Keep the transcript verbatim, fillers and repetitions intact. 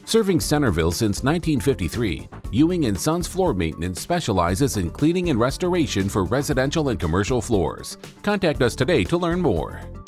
Serving Centerville since nineteen fifty-three, Ewing and Sons Floor Maintenance specializes in cleaning and restoration for residential and commercial floors. Contact us today to learn more.